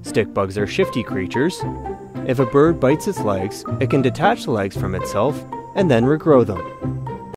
Stick bugs are shifty creatures. If a bird bites its legs, it can detach the legs from itself and then regrow them.